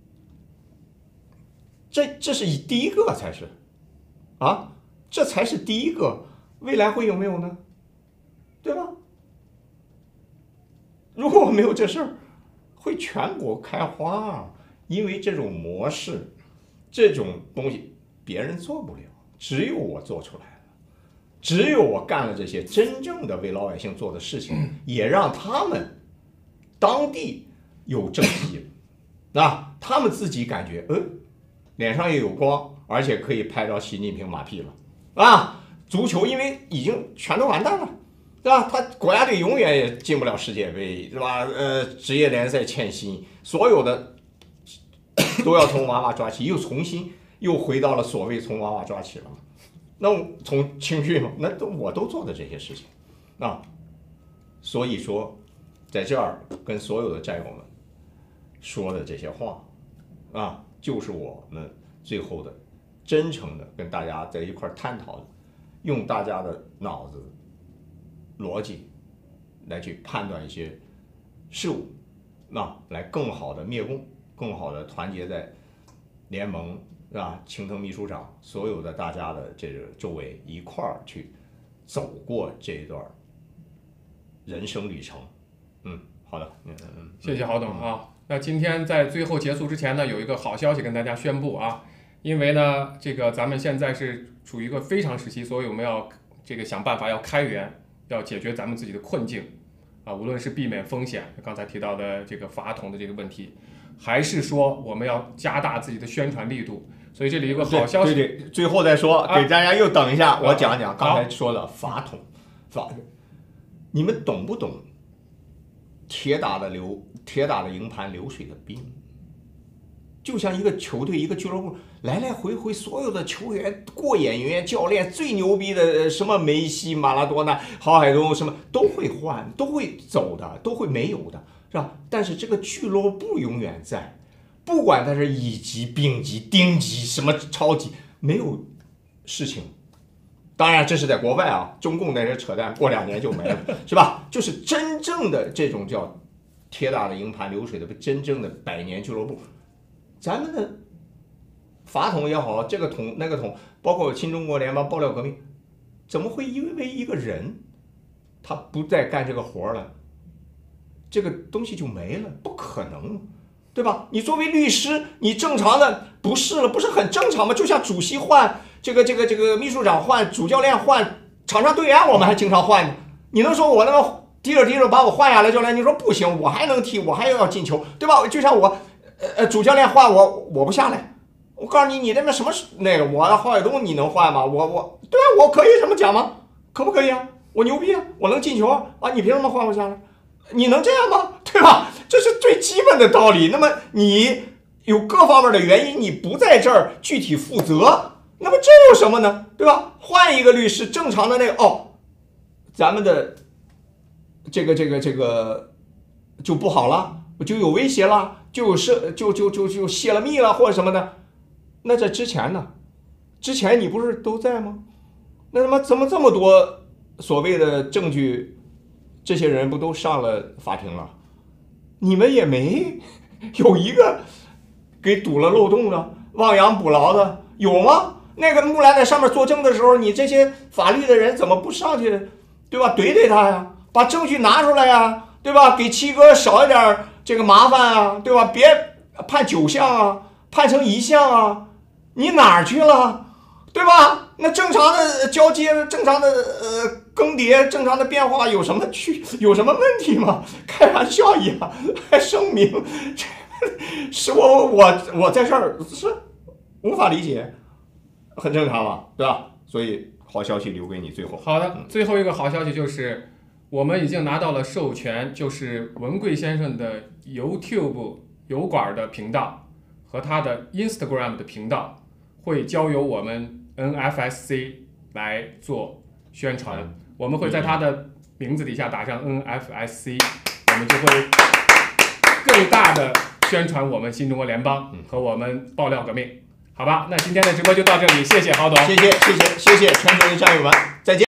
这是第一个才是，啊，这才是第一个，未来会有没有呢？对吧？如果我没有这事儿，会全国开花，因为这种模式，这种东西别人做不了，只有我做出来。只有我干了这些真正的为老百姓做的事情，也让他们当地有正义了，啊，他们自己感觉，脸上也有光，而且可以拍到习近平马屁了，啊，足球因为已经全都完蛋了，对吧？他国家队永远也进不了世界杯，是吧？职业联赛欠薪，所有的都要从娃娃抓起，又回到了所谓从娃娃抓起了。那从青训嘛，那我都做的这些事情，啊，所以说，在这儿跟所有的战友们说的这些话，啊，就是我们最后的真诚的跟大家在一块探讨的，用大家的脑子逻辑来去判断一些事物，来更好的灭共，更好的团结在联盟。是吧？青藤秘书长，所有的大家的这个周围一块儿去走过这一段人生旅程。好的， 谢谢郝董啊。那今天在最后结束之前呢，有一个好消息跟大家宣布啊，因为呢，这个咱们现在是处于一个非常时期，所以我们要这个想办法要开源，要解决咱们自己的困境啊，无论是避免风险，刚才提到的这个法统的这个问题，还是说我们要加大自己的宣传力度。所以这里有个好消息， 对，最后再说，给大家又等一下，我讲讲刚才说了法统，你们懂不懂？铁打的营盘流水的兵，就像一个球队、一个俱乐部，来来回回所有的球员、过眼云烟、教练最牛逼的什么梅西、马拉多纳、郝海东什么都会换，都会走的，都会没有的，是吧？但是这个俱乐部永远在。不管它是乙级、丙级、丁级、什么超级，没有事情当然这是在国外啊，中共那些扯淡，过2年就没了，是吧？就是真正的这种叫铁打的营盘流水的真正的百年俱乐部，咱们的法统也好，这个统那个统，包括新中国联邦爆料革命，怎么会因为一个人他不再干这个活了，这个东西就没了？不可能，对吧？你作为律师，你正常的不是了，不是很正常吗？就像主席换这个秘书长换，主教练换，场上队员我们还经常换呢。你能说我那么踢着把我换下来，教练你说不行，我还能踢，我还要进球，对吧？就像我主教练换我不下来，我告诉你，你那边什么那个我郝海东你能换吗？我对啊，我可以这么讲吗？可不可以啊？我牛逼啊，我能进球啊！你凭什么换我下来？你能这样吗？对吧？这是最基本的道理。那么你有各方面的原因，你不在这儿具体负责，那么这有什么呢？对吧？换一个律师，正常的那个咱们的这个就不好了，就有威胁了，就泄了密了或者什么的。那在之前呢？之前你不是都在吗？那他妈怎么这么多所谓的证据？这些人不都上了法庭了？你们也没有一个给堵了漏洞的、亡羊补牢的，有吗？那个木兰在上面作证的时候，你这些法律的人怎么不上去，对吧？怼他呀，把证据拿出来呀，对吧？给七哥少一点这个麻烦啊，对吧？别判9项啊，判成1项啊，你哪儿去了，对吧？那正常的交接，正常的更迭，正常的变化有什么问题吗？开玩笑一样，还声明，是我在这儿是无法理解，很正常嘛，对吧？所以好消息留给你最后。 好的，最后一个好消息就是我们已经拿到了授权，就是文贵先生的 YouTube 油管的频道和他的 Instagram 的频道会交由我们 NFSC 来做宣传，我们会在他的名字底下打上 NFSC， 我们就会更大的宣传我们新中国联邦和我们爆料革命，好吧？那今天的直播就到这里，谢谢郝董， 谢谢全球的战友们，再见。